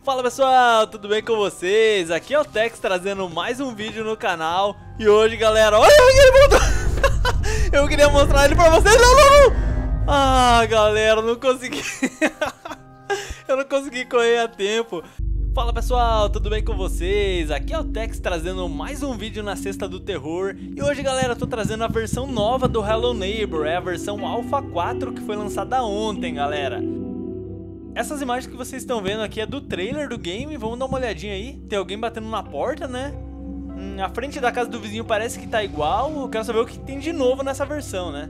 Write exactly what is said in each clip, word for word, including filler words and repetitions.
Fala pessoal, tudo bem com vocês? Aqui é o Tex trazendo mais um vídeo no canal. E hoje, galera, olha ele voltou. Eu queria mostrar ele pra vocês. Não, não, não. Ah, galera, não consegui. Eu não consegui correr a tempo. Fala pessoal, tudo bem com vocês? Aqui é o Tex trazendo mais um vídeo na Sexta do Terror. E hoje, galera, eu tô trazendo a versão nova do Hello Neighbor. É a versão Alpha quatro que foi lançada ontem, galera. Essas imagens que vocês estão vendo aqui é do trailer do game. Vamos dar uma olhadinha aí. Tem alguém batendo na porta, né? Hum, a frente da casa do vizinho parece que tá igual. Eu quero saber o que tem de novo nessa versão, né?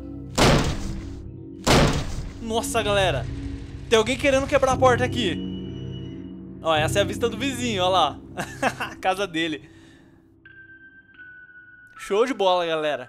Nossa, galera, tem alguém querendo quebrar a porta aqui. Ó, essa é a vista do vizinho, ó lá. A casa dele. Show de bola, galera.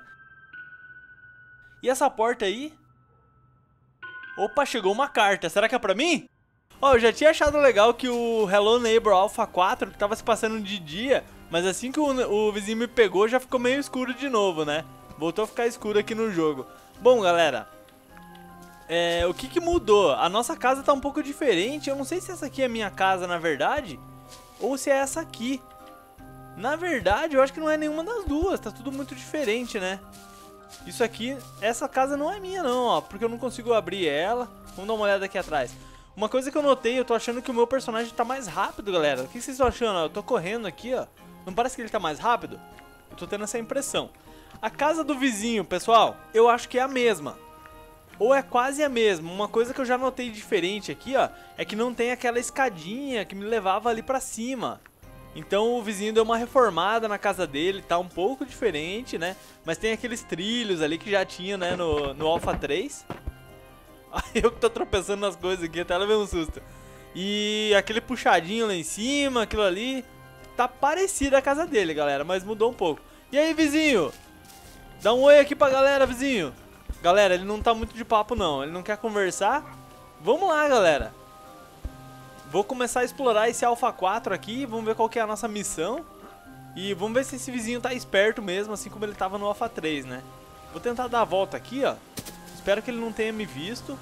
E essa porta aí? Opa, chegou uma carta. Será que é pra mim? Ó, eu já tinha achado legal que o Hello Neighbor Alpha quatro tava se passando de dia, mas assim que o, o vizinho me pegou já ficou meio escuro de novo, né? Voltou a ficar escuro aqui no jogo. Bom, galera, é, o que que mudou? A nossa casa tá um pouco diferente. Eu não sei se essa aqui é minha casa na verdade, ou se é essa aqui. Na verdade, eu acho que não é nenhuma das duas. Tá tudo muito diferente, né? Isso aqui, essa casa não é minha não, ó, porque eu não consigo abrir ela. Vamos dar uma olhada aqui atrás. Uma coisa que eu notei, eu tô achando que o meu personagem tá mais rápido, galera. O que vocês estão achando? Eu tô correndo aqui, ó. Não parece que ele tá mais rápido? Eu tô tendo essa impressão. A casa do vizinho, pessoal, eu acho que é a mesma. Ou é quase a mesma. Uma coisa que eu já notei diferente aqui, ó, é que não tem aquela escadinha que me levava ali pra cima. Então o vizinho deu uma reformada na casa dele, tá um pouco diferente, né? Mas tem aqueles trilhos ali que já tinha, né, no, no Alpha três. Eu que tô tropeçando nas coisas aqui, até levei um susto. E aquele puxadinho lá em cima, aquilo ali, tá parecido a casa dele, galera, mas mudou um pouco. E aí, vizinho? Dá um oi aqui pra galera, vizinho. Galera, ele não tá muito de papo não, ele não quer conversar. Vamos lá, galera. Vou começar a explorar esse Alpha quatro aqui, vamos ver qual que é a nossa missão. E vamos ver se esse vizinho tá esperto mesmo, assim como ele tava no Alpha três, né? Vou tentar dar a volta aqui, ó. Espero que ele não tenha me visto.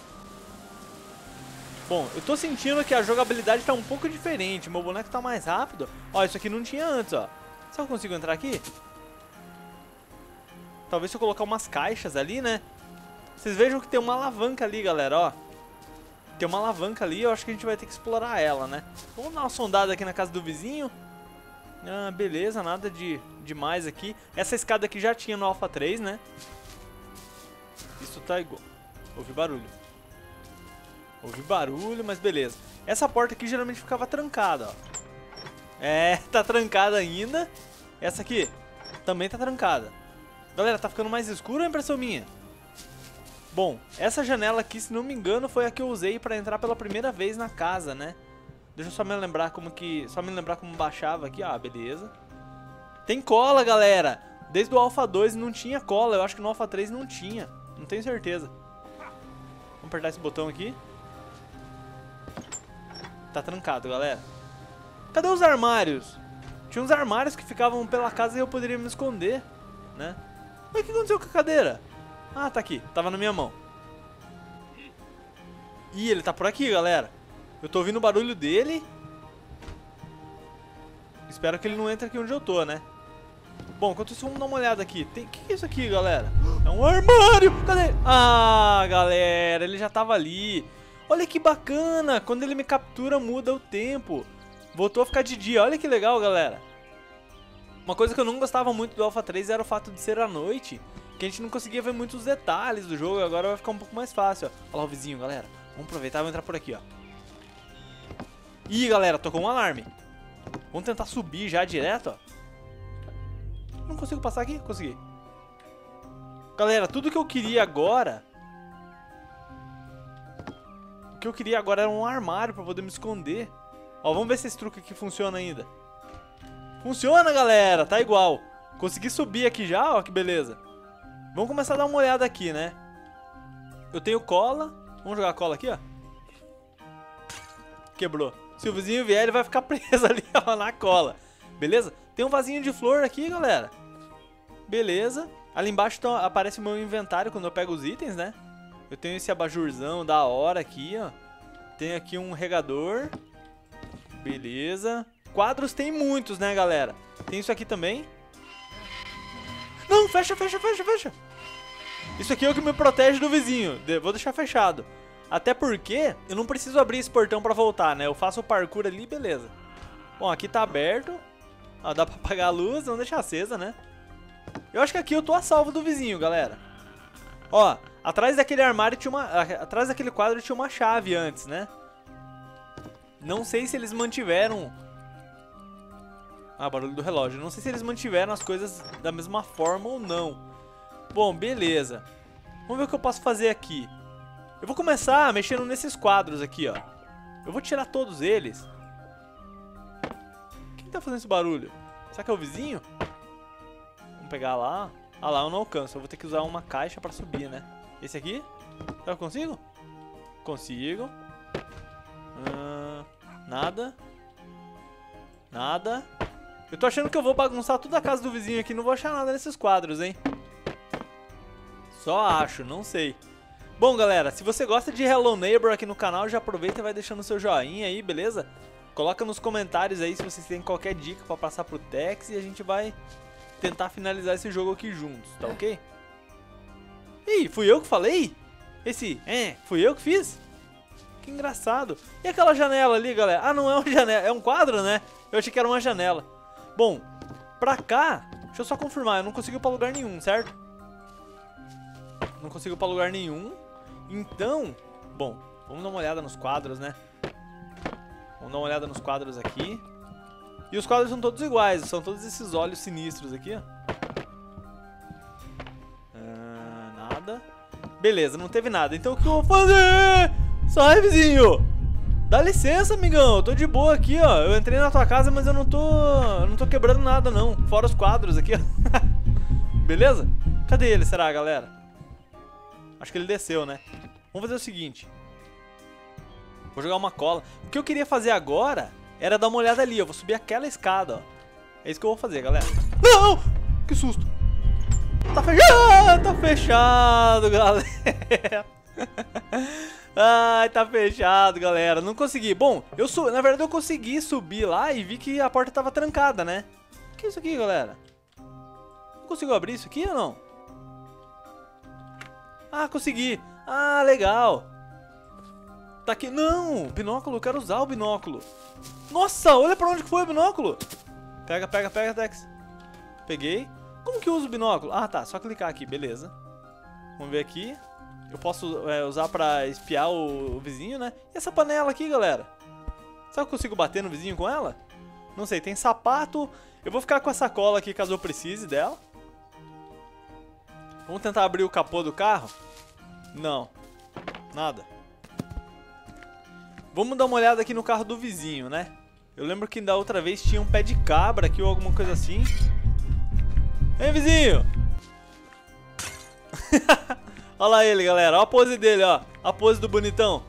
Bom, eu tô sentindo que a jogabilidade tá um pouco diferente. Meu boneco tá mais rápido. Ó, isso aqui não tinha antes, ó. Será que eu consigo entrar aqui? Talvez se eu colocar umas caixas ali, né? Vocês vejam que tem uma alavanca ali, galera, ó. Tem uma alavanca ali, eu acho que a gente vai ter que explorar ela, né? Vamos dar uma sondada aqui na casa do vizinho. Ah, beleza, nada de demais aqui. Essa escada aqui já tinha no Alpha três, né? Isso tá igual. Ouvi barulho. Ouvi barulho, mas beleza. Essa porta aqui geralmente ficava trancada, ó. É, tá trancada ainda. Essa aqui também tá trancada. Galera, tá ficando mais escuro ou é impressão minha? Bom, essa janela aqui, se não me engano, foi a que eu usei pra entrar pela primeira vez na casa, né? Deixa eu só me lembrar como que... Só me lembrar como baixava aqui. Ah, beleza. Tem cola, galera. Desde o Alpha dois não tinha cola. Eu acho que no Alpha três não tinha. Não tenho certeza. Vamos apertar esse botão aqui. Tá trancado, galera. Cadê os armários? Tinha uns armários que ficavam pela casa e eu poderia me esconder, né? Mas o que aconteceu com a cadeira? Ah, tá aqui. Tava na minha mão. Ih, ele tá por aqui, galera. Eu tô ouvindo o barulho dele. Espero que ele não entre aqui onde eu tô, né? Bom, enquanto isso, vamos dar uma olhada aqui. Tem... O que é isso aqui, galera? É um armário! Cadê? Ah, galera, ele já tava ali. Olha que bacana. Quando ele me captura, muda o tempo. Voltou a ficar de dia. Olha que legal, galera. Uma coisa que eu não gostava muito do Alpha três era o fato de ser à noite, que a gente não conseguia ver muitos detalhes do jogo. Agora vai ficar um pouco mais fácil, ó. Olha lá o vizinho, galera. Vamos aproveitar e vamos entrar por aqui, ó. Ih, galera, tocou um alarme. Vamos tentar subir já direto, ó. Não consigo passar aqui? Consegui. Galera, tudo que eu queria agora... O que eu queria agora era um armário pra poder me esconder. Ó, vamos ver se esse truque aqui funciona ainda. Funciona, galera, tá igual. Consegui subir aqui já, ó, que beleza. Vamos começar a dar uma olhada aqui, né? Eu tenho cola. Vamos jogar cola aqui, ó. Quebrou. Se o vizinho vier, ele vai ficar preso ali, ó, na cola. Beleza? Tem um vasinho de flor aqui, galera. Beleza. Ali embaixo então, aparece o meu inventário quando eu pego os itens, né? Eu tenho esse abajurzão da hora aqui, ó. Tenho aqui um regador. Beleza. Quadros tem muitos, né, galera? Tem isso aqui também. Não, fecha, fecha, fecha, fecha. Isso aqui é o que me protege do vizinho. Vou deixar fechado. Até porque eu não preciso abrir esse portão pra voltar, né? Eu faço o parkour ali, beleza. Bom, aqui tá aberto. Ó, dá pra apagar a luz, não deixar acesa, né? Eu acho que aqui eu tô a salvo do vizinho, galera. Ó, atrás daquele armário tinha uma... Atrás daquele quadro tinha uma chave antes, né? Não sei se eles mantiveram... Ah, barulho do relógio. Não sei se eles mantiveram as coisas da mesma forma ou não. Bom, beleza. Vamos ver o que eu posso fazer aqui. Eu vou começar mexendo nesses quadros aqui, ó. Eu vou tirar todos eles. Quem tá fazendo esse barulho? Será que é o vizinho? Vamos pegar lá. Ah lá, eu não alcanço. Eu vou ter que usar uma caixa pra subir, né? Esse aqui? Será que eu consigo? Consigo. Hum, nada. Nada. Eu tô achando que eu vou bagunçar toda a casa do vizinho aqui. Não vou achar nada nesses quadros, hein? Só acho, não sei. Bom, galera, se você gosta de Hello Neighbor aqui no canal, já aproveita e vai deixando seu joinha aí, beleza? Coloca nos comentários aí se vocês têm qualquer dica pra passar pro Tex e a gente vai tentar finalizar esse jogo aqui juntos, tá ok? Ih, fui eu que falei? Esse, é, fui eu que fiz? Que engraçado. E aquela janela ali, galera? Ah, não é uma janela, é um quadro, né? Eu achei que era uma janela. Bom, pra cá, deixa eu só confirmar, eu não consigo ir pra lugar nenhum, certo? Não consigo ir pra lugar nenhum. Então, bom, vamos dar uma olhada nos quadros, né? Vamos dar uma olhada nos quadros aqui. E os quadros são todos iguais, são todos esses olhos sinistros aqui, ó. Ah, nada. Beleza, não teve nada. Então o que eu vou fazer? Sai, vizinho! Dá licença, amigão. Eu tô de boa aqui, ó. Eu entrei na tua casa, mas eu não tô... Eu não tô quebrando nada, não. Fora os quadros aqui, ó. Beleza? Cadê ele, será, galera? Acho que ele desceu, né? Vamos fazer o seguinte. Vou jogar uma cola. O que eu queria fazer agora era dar uma olhada ali. Eu vou subir aquela escada, ó. É isso que eu vou fazer, galera. Não! Que susto! Tá fechado! Tá fechado, galera. Ai, tá fechado, galera. Não consegui. Bom, eu sou, na verdade eu consegui subir lá e vi que a porta tava trancada, né? O que é isso aqui, galera? Não consigo abrir isso aqui ou não? Ah, consegui. Ah, legal. Tá aqui. Não, binóculo, eu quero usar o binóculo. Nossa, olha pra onde que foi o binóculo. Pega, pega, pega, Tex. Peguei. Como que eu uso o binóculo? Ah, tá, só clicar aqui, beleza. Vamos ver aqui. Eu posso é, usar pra espiar o, o vizinho, né? E essa panela aqui, galera? Será que eu consigo bater no vizinho com ela? Não sei, tem sapato. Eu vou ficar com essa cola aqui caso eu precise dela. Vamos tentar abrir o capô do carro? Não. Nada. Vamos dar uma olhada aqui no carro do vizinho, né? Eu lembro que da outra vez tinha um pé de cabra aqui ou alguma coisa assim. Ei, vizinho! Olha lá ele, galera. Olha a pose dele, ó. A pose do bonitão.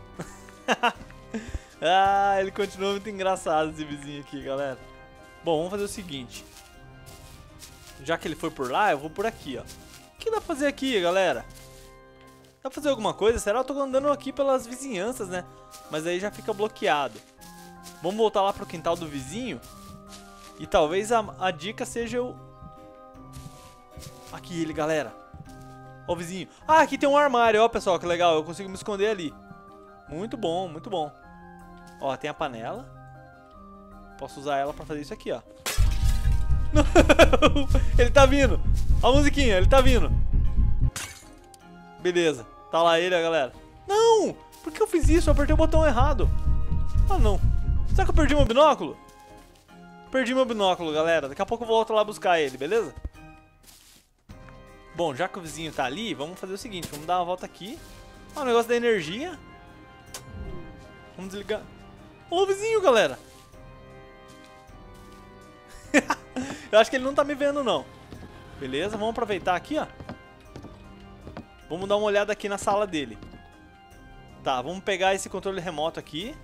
Ah, ele continua muito engraçado, esse vizinho aqui, galera. Bom, vamos fazer o seguinte. Já que ele foi por lá, eu vou por aqui, ó. O que dá pra fazer aqui, galera? Dá pra fazer alguma coisa? Será? Eu tô andando aqui pelas vizinhanças, né? Mas aí já fica bloqueado. Vamos voltar lá pro quintal do vizinho. E talvez a, a dica seja o... Aqui ele, galera. Ó o vizinho. Ah, aqui tem um armário, ó, pessoal, que legal. Eu consigo me esconder ali. Muito bom, muito bom. Ó, tem a panela. Posso usar ela pra fazer isso aqui, ó. Não! Ele tá vindo. Ó a musiquinha, ele tá vindo. Beleza. Tá lá ele, ó, galera. Não! Por que eu fiz isso? Eu apertei o botão errado. Ah, não. Será que eu perdi meu binóculo? Perdi meu binóculo, galera. Daqui a pouco eu volto lá buscar ele, beleza? Bom, já que o vizinho tá ali, vamos fazer o seguinte. Vamos dar uma volta aqui. Ó, o negócio da energia. Vamos desligar. Ô, o vizinho, galera. Eu acho que ele não tá me vendo, não. Beleza, vamos aproveitar aqui, ó. Vamos dar uma olhada aqui na sala dele. Tá, vamos pegar esse controle remoto aqui.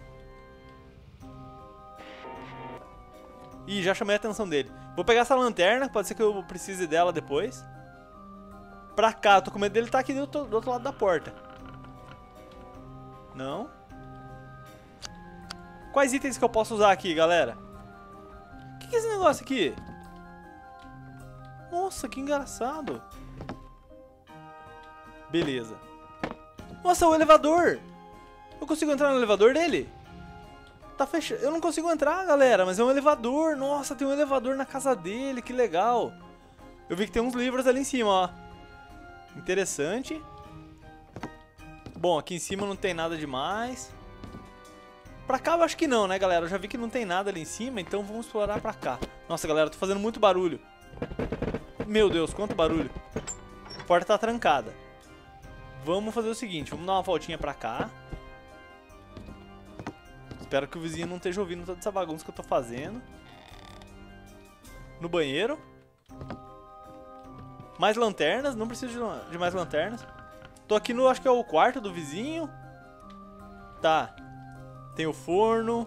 Ih, já chamei a atenção dele. Vou pegar essa lanterna, pode ser que eu precise dela depois. Pra cá, eu tô com medo dele estar aqui do outro, do outro lado da porta. Não. Quais itens que eu posso usar aqui, galera? O que, que é esse negócio aqui? Nossa, que engraçado. Beleza. Nossa, o elevador. Eu consigo entrar no elevador dele? Tá fechado. Eu não consigo entrar, galera, mas é um elevador. Nossa, tem um elevador na casa dele, que legal. Eu vi que tem uns livros ali em cima, ó. Interessante. Bom, aqui em cima não tem nada demais. Pra cá eu acho que não, né, galera? Eu já vi que não tem nada ali em cima, então vamos explorar pra cá. Nossa, galera, eu tô fazendo muito barulho. Meu Deus, quanto barulho. A porta tá trancada. Vamos fazer o seguinte, vamos dar uma voltinha pra cá. Espero que o vizinho não esteja ouvindo toda essa bagunça que eu tô fazendo. No banheiro. Mais lanternas, não preciso de mais lanternas. Tô aqui no, acho que é o quarto do vizinho. Tá. Tem o forno.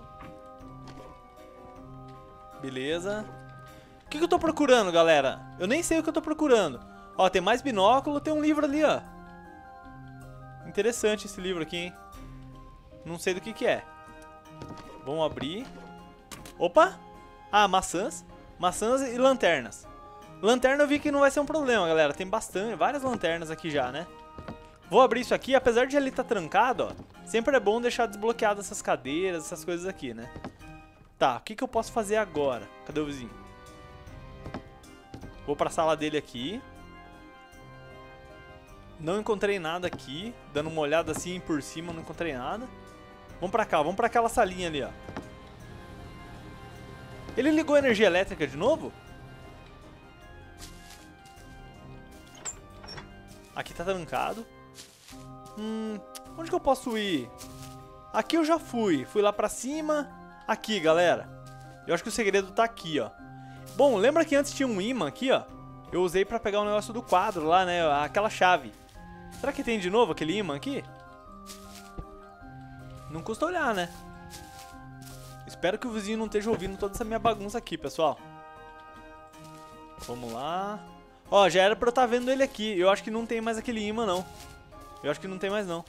Beleza. O que, que eu tô procurando, galera? Eu nem sei o que eu tô procurando. Ó, tem mais binóculo, tem um livro ali, ó. Interessante esse livro aqui, hein? Não sei do que que é. Vamos abrir. Opa! Ah, maçãs. Maçãs e lanternas. Lanterna eu vi que não vai ser um problema, galera. Tem bastante, várias lanternas aqui já, né? Vou abrir isso aqui, apesar de ele estar trancado, ó. Sempre é bom deixar desbloqueadas essas cadeiras, essas coisas aqui, né? Tá, o que que eu posso fazer agora? Cadê o vizinho? Vou pra sala dele aqui. Não encontrei nada aqui. Dando uma olhada assim por cima, não encontrei nada. Vamos pra cá, vamos pra aquela salinha ali, ó. Ele ligou a energia elétrica de novo? Aqui tá trancado. Hum, onde que eu posso ir? Aqui eu já fui. Fui lá pra cima. Aqui, galera. Eu acho que o segredo tá aqui, ó. Bom, lembra que antes tinha um imã aqui, ó? Eu usei pra pegar o negócio do quadro lá, né? Aquela chave. Será que tem de novo aquele imã aqui? Não custa olhar, né? Espero que o vizinho não esteja ouvindo toda essa minha bagunça aqui, pessoal. Vamos lá. Ó, já era pra eu estar vendo ele aqui. Eu acho que não tem mais aquele imã, não. Eu acho que não tem mais, não.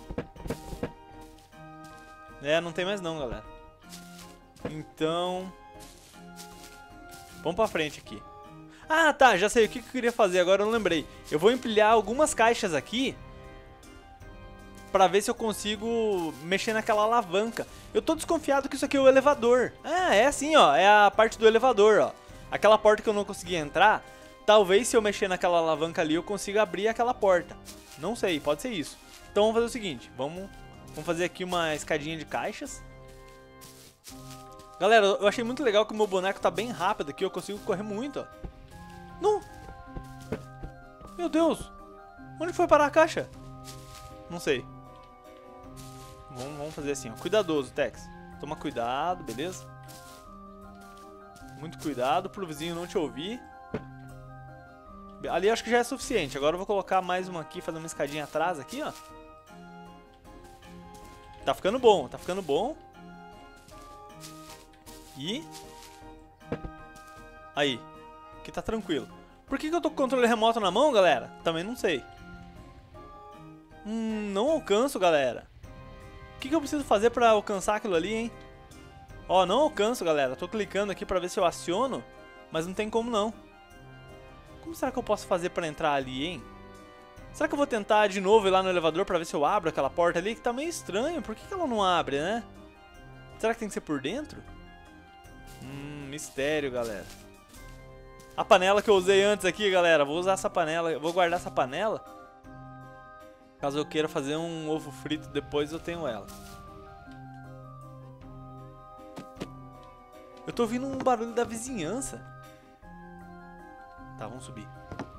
É, não tem mais não, galera. Então... Vamos pra frente aqui. Ah, tá, já sei o que eu queria fazer, agora eu não lembrei. Eu vou empilhar algumas caixas aqui pra ver se eu consigo mexer naquela alavanca. Eu tô desconfiado que isso aqui é o elevador. Ah, é assim, ó, é a parte do elevador, ó. Aquela porta que eu não consegui entrar, talvez se eu mexer naquela alavanca ali eu consiga abrir aquela porta. Não sei, pode ser isso. Então vamos fazer o seguinte, vamos, vamos fazer aqui uma escadinha de caixas. Galera, eu achei muito legal que o meu boneco tá bem rápido aqui, eu consigo correr muito, ó. Não! Meu Deus! Onde foi parar a caixa? Não sei. Vamos, vamos fazer assim, ó. Cuidadoso, Tex. Toma cuidado, beleza? Muito cuidado pro vizinho não te ouvir. Ali acho que já é suficiente. Agora eu vou colocar mais uma aqui, fazer uma escadinha atrás aqui, ó. Tá ficando bom, tá ficando bom. E... Aí. Aqui tá tranquilo. Por que que eu tô com o controle remoto na mão, galera? Também não sei. Hum, não alcanço, galera. O que que eu preciso fazer pra alcançar aquilo ali, hein? Ó, não alcanço, galera. Tô clicando aqui pra ver se eu aciono, mas não tem como não. Como será que eu posso fazer pra entrar ali, hein? Será que eu vou tentar de novo ir lá no elevador pra ver se eu abro aquela porta ali? Que tá meio estranho. Por que que ela não abre, né? Será que tem que ser por dentro? Hum, mistério, galera. A panela que eu usei antes aqui, galera. Vou usar essa panela. Vou guardar essa panela. Caso eu queira fazer um ovo frito depois, eu tenho ela. Eu tô ouvindo um barulho da vizinhança. Tá, vamos subir.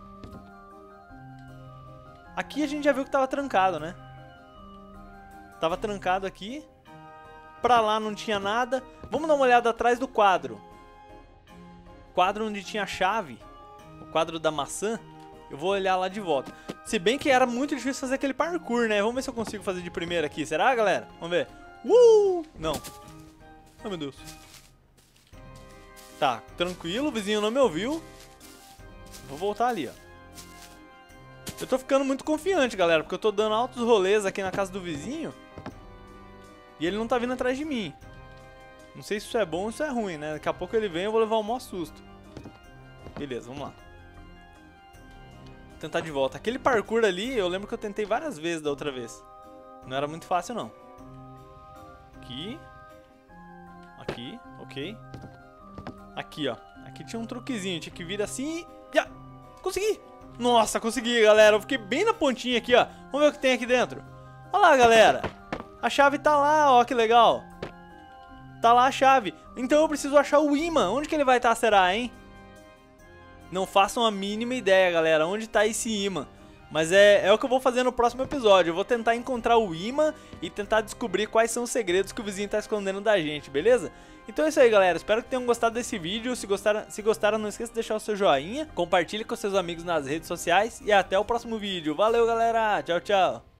Aqui a gente já viu que tava trancado, né? Tava trancado aqui. Pra lá não tinha nada. Vamos dar uma olhada atrás do quadro. Quadro onde tinha a chave. O quadro da maçã. Eu vou olhar lá de volta. Se bem que era muito difícil fazer aquele parkour, né? Vamos ver se eu consigo fazer de primeira aqui. Será, galera? Vamos ver. Uh! Não. Ai, meu Deus. Tá, tranquilo. O vizinho não me ouviu. Vou voltar ali, ó. Eu tô ficando muito confiante, galera. Porque eu tô dando altos rolês aqui na casa do vizinho. E ele não tá vindo atrás de mim. Não sei se isso é bom ou isso é ruim, né? Daqui a pouco ele vem e eu vou levar um maior susto. Beleza, vamos lá. Vou tentar de volta. Aquele parkour ali, eu lembro que eu tentei várias vezes da outra vez. Não era muito fácil, não. Aqui. Aqui, ok. Aqui, ó. Aqui tinha um truquezinho. Tinha que vir assim e... Já! Consegui! Nossa, consegui, galera. Eu fiquei bem na pontinha aqui, ó. Vamos ver o que tem aqui dentro. Olha lá, galera. A chave tá lá, ó. Que legal. Tá lá a chave. Então eu preciso achar o imã. Onde que ele vai estar, será, hein? Não façam a mínima ideia, galera. Onde tá esse imã? Mas é, é o que eu vou fazer no próximo episódio. Eu vou tentar encontrar o imã e tentar descobrir quais são os segredos que o vizinho tá escondendo da gente, beleza? Então é isso aí, galera. Espero que tenham gostado desse vídeo. Se gostaram, se gostaram, não esqueça de deixar o seu joinha. Compartilhe com seus amigos nas redes sociais. E até o próximo vídeo. Valeu, galera. Tchau, tchau.